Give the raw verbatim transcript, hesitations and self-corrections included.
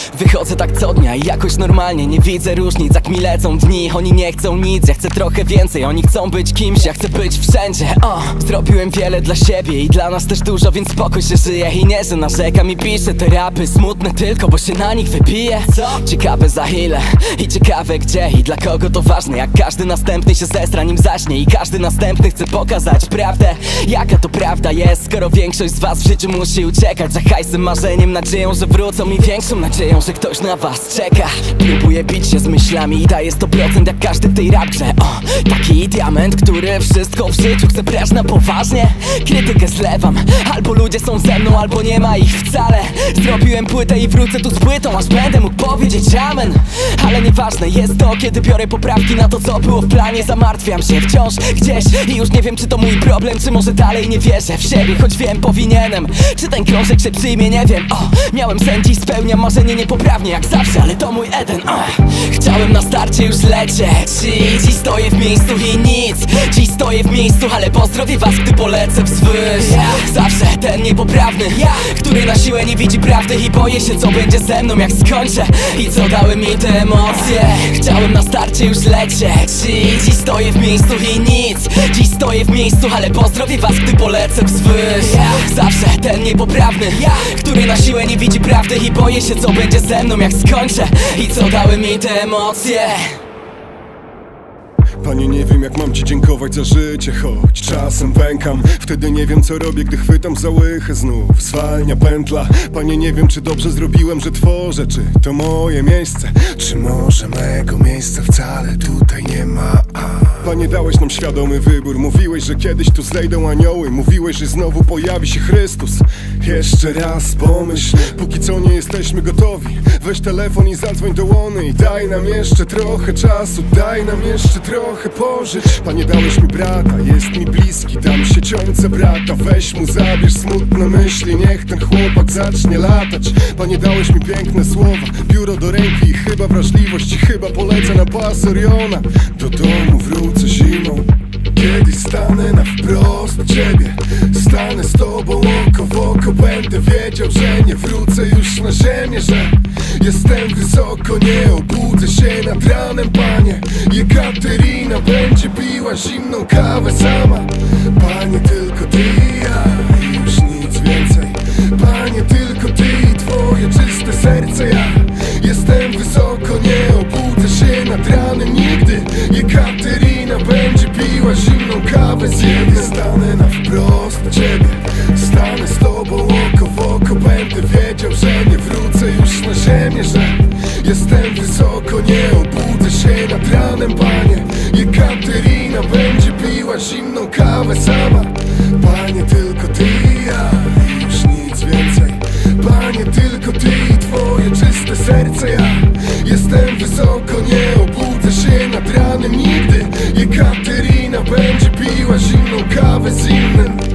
Wychodzę tak co dnia i jakoś normalnie nie widzę różnic, jak mi lecą dni. Oni nie chcą nic, ja chcę trochę więcej. Oni chcą być kimś, ja chcę być wszędzie. O, zrobiłem wiele dla siebie i dla nas też dużo, więc spokój się żyje. I nie, że narzekam i piszę te rapy smutne tylko, bo się na nich wypije. Co? Ciekawe za ile i ciekawe gdzie i dla kogo to ważne. Jak każdy następny się zestra nim zaśnie i każdy następny chce pokazać prawdę. Jaka to prawda jest, skoro większość z was w życiu musi uciekać za hajsem, marzeniem, nadzieją, że wrócą i większą nadzieją, że ktoś na was czeka. Próbuję bić się z myślami i daję sto procent jak każdy w tej rapgrze. O, taki diament, który wszystko w życiu chce brać na poważnie. Krytykę zlewam, albo ludzie są ze mną, albo nie ma ich wcale. Zrobiłem płytę i wrócę tu z płytą, aż będę mógł powiedzieć amen. Ale nieważne jest to, kiedy biorę poprawki na to, co było w planie. Zamartwiam się wciąż gdzieś i już nie wiem, czy to mój problem, czy może dalej nie wierzę w siebie, choć wiem, powinienem. Czy ten krążek się przyjmie, nie wiem. O, miałem sen, dziś spełniam marzenie niepoprawnie jak zawsze, ale to mój Eden. O, chciałem na starcie już lecieć i dziś stoję w miejscu i nic. Dziś stoję w miejscu, ale pozdrowię was, gdy polecę wzwyż. Zawsze ten niepoprawny, który na siłę nie widzi prawdy i boję się, co będzie ze mną, jak skończę i co dały mi te emocje. Chciałem na starcie już lecieć i dziś stoję w miejscu i nic. Dziś stoję w miejscu, ale pozdrowię was, gdy polecę wzwyż. Zawsze ten niepoprawny, który na siłę nie widzi prawdy i boję się, co będzie ze mną, jak skończę i co dały mi te emocje. Panie, nie wiem, jak mam ci dziękować za życie, choć czasem pękam. Wtedy nie wiem, co robię, gdy chwytam za łychę. Znów zwalnia pętla. Panie, nie wiem, czy dobrze zrobiłem, że tworzę. Czy to moje miejsce, czy może mego miejsca wcale tutaj nie ma. Panie, dałeś nam świadomy wybór. Mówiłeś, że kiedyś tu zejdą anioły. Mówiłeś, że znowu pojawi się Chrystus. Jeszcze raz pomyśl, póki co nie jesteśmy gotowi. Weź telefon i zadzwoń do łony i daj nam jeszcze trochę czasu. Daj nam jeszcze trochę pożyć. Panie, dałeś mi brata, jest mi bliski. Dam się ciące brata, weź mu zabierz smutne myśli. Niech ten chłopak zacznie latać. Panie, dałeś mi piękne słowa, biuro do ręki i chyba wrażliwość. I chyba polecę na pas Oriona. Do domu wrócę zimą. Kiedyś stanę na wprost ciebie, stanę z tobą oko w oko. Będę wiedział, że nie wrócę już na ziemię, że jestem wysoko, nie obudzę się nad ranem. Panie, Jekaterina będzie piła zimną kawę sama. Panie, tylko ty i ja i już nic więcej. Panie, tylko ty i twoje czyste serce. Ja jestem wysoko, nie obudzę się nad ranem nigdy. Jekaterina będzie piła zimną kawę z ziemi. Stanę na wprost ciebie, stanę z tobą oko w oko. Będę wiedział, że nie wrócę już na ziemię, że jestem wysoko, nie obudzę się nad ranem. Panie, Jekaterina będzie piła zimną kawę sama. Panie, tylko ty i ja i już nic więcej. Panie, tylko ty i twoje czyste serce. Ja jestem wysoko, nie obudzę się nad ranem nigdy. Jekaterina będzie piła zimną kawę z innym.